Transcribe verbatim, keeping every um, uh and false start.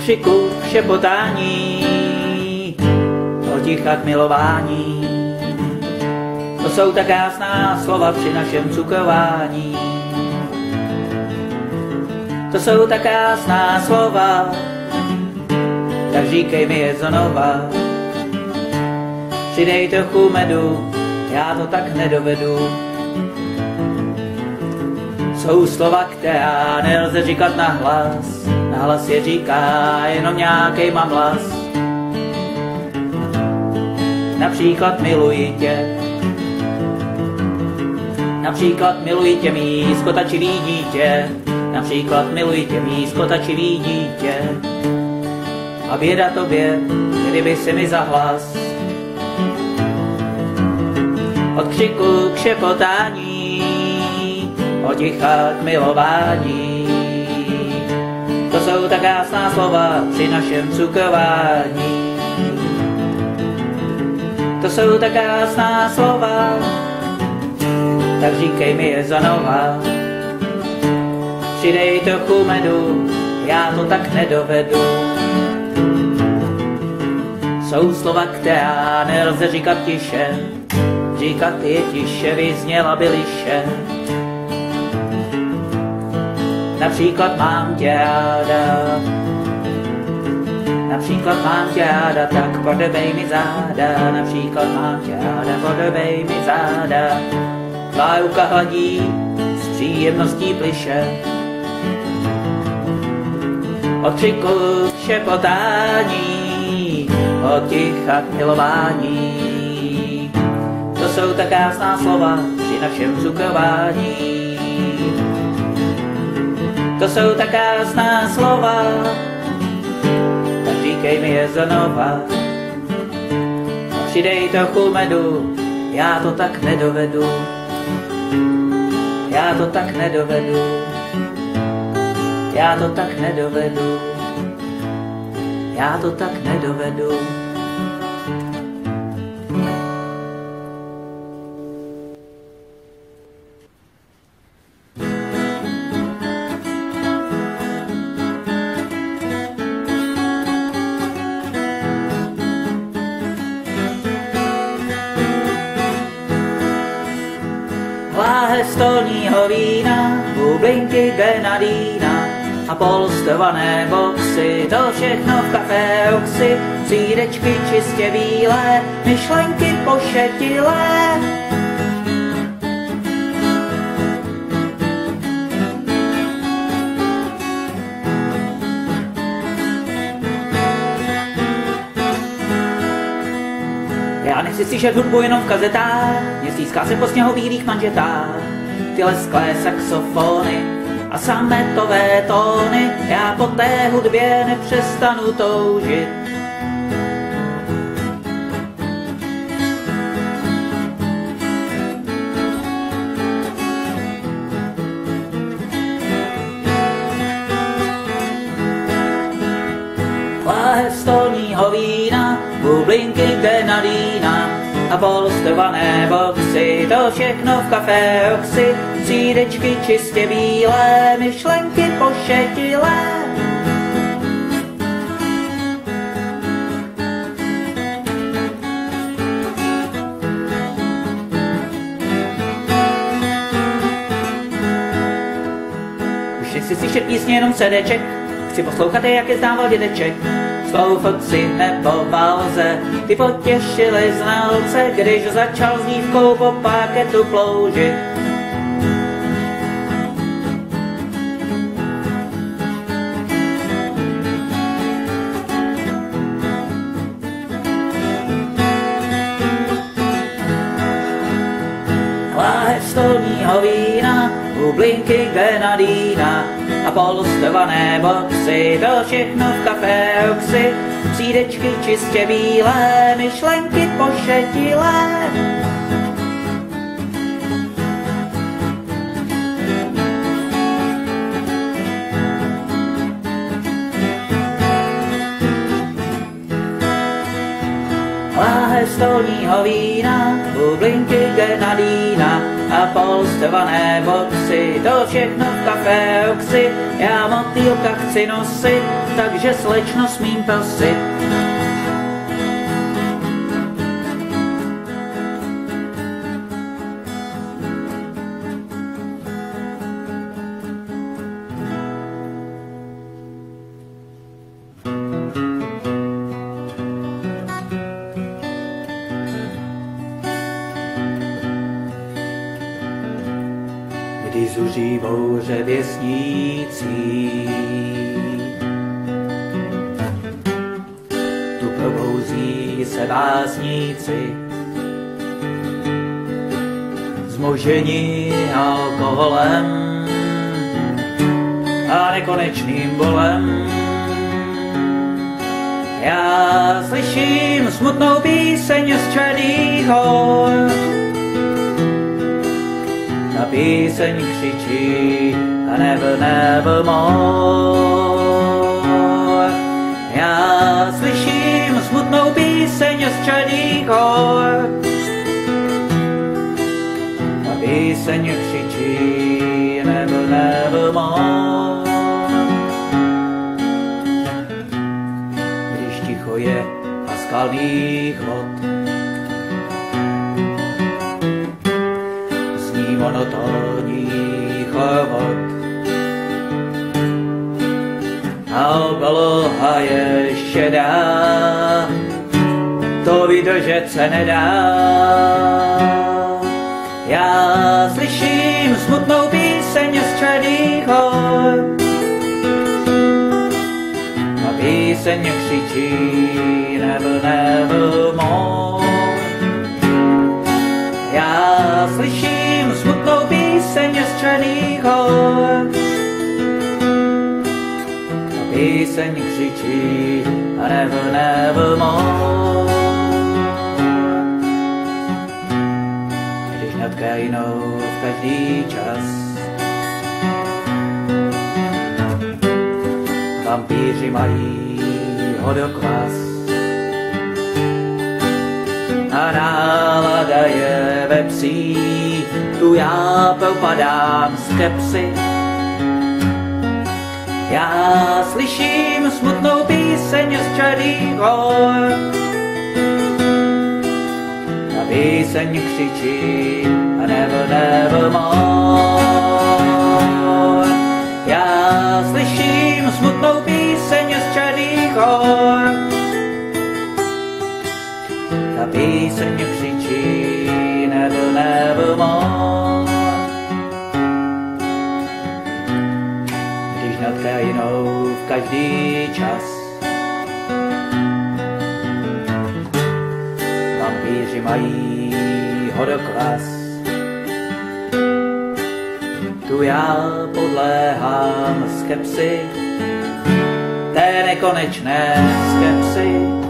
křiku, šepotání, od ticha k milování. To jsou tak krásná slova při našem cukrování. To jsou tak krásná slova, tak říkej mi je znova. Přidej trochu medu, já to tak nedovedu. Jsou slova, která nelze říkat nahlas, nahlas je říká jenom nějakej mamlas. Například miluji tě, například miluji tě mý skotačivý dítě, například miluji tě mý skotačivý dítě. A běda tobě, kdyby si mi zahlas. Od křiku k šepotání, od ticha k milování. To jsou tak krásná slova při našem cukrování. To jsou tak krásná slova, tak říkej mi je znova. Přidej trochu medu, já to tak nedovedu. Jsou slova, která nelze říkat tiše, říkat je tiše, vyzněla by liše. Například mám tě ráda, například mám tě ráda, tak podebej mi záda, například mám tě ráda, podebej mi záda. Tvá ruka hladí, s příjemností pliše, od křiku k šepotání, od ticha k milování. To jsou tak krásná slova při našem cukrování. To jsou tak krásná slova, tak říkej mi je znova. Přidej trochu medu, já to tak nedovedu. Já to tak nedovedu. Já to tak nedovedu. Já to tak nedovedu. Láhev stolního vína, bublinky grenadína a polstrované boxy, to všechno v kafé Roxy. Přídečky čistě bílé, myšlenky pošetilé. Já nechci slyšet hudbu jenom v kazetách, mě stýská se po sněhobílých manžetách. Ty lesklé saxofony a sametové tóny, já po té hudbě nepřestanu toužit. Láhev stolního vína, bublinky grenadína a polstrované boxy, to všechno v kafé Roxy. Přídečky čistě bílé, myšlenky pošetilé. Už nechci slyšet písně jenom CDček, chci poslouchat je, jak je zdával dědeček. Sloufoci nebo valze, ty potěšily znalce, když začal s dívkou po parketu ploužit. Láhev stolního vína, bublinky grenadína a polstrované boxy, to všechno v kafé Roxy. Přídečky čistě bílé, myšlenky pošetilé. Láhev stolního vína, bublinky grenadína a polstrované boxy, to všechno v kafé Roxy. Já motýlka chci nosit takže slečno smím prosit. Kdy zuří bouře věsnící, tu probouzí se básníci, zmožení alkoholem a nekonečným bolem. Já slyším smutnou píseň z Černých hor, na píseň křičí a never, never more. Já slyším smutnou píseň z Černých hor, na píseň křičí never, never more. Když ticho je a skalných vod monotónní chorvot a obloha je šedá, to vydržet se nedá. Já slyším smutnou píseň z Černých hor, a píseň křičí never, never more. Já slyším smutnou píseň z Černých hor, a píseň křičí a never, never more. Když nad krajinou v každý čas vampíři mají hodokvas a nálada je ve psí, tu já propadám skepsi. Já slyším smutnou píseň z Černých hor, a píseň křičí a never, never more. Já slyším smutnou píseň z Černých hor, a píseň křičí never, never more. Když nad krajinou v každý čas vampíři mají hodokvas, tu já podléhám skepsi, té nekonečné skepsi.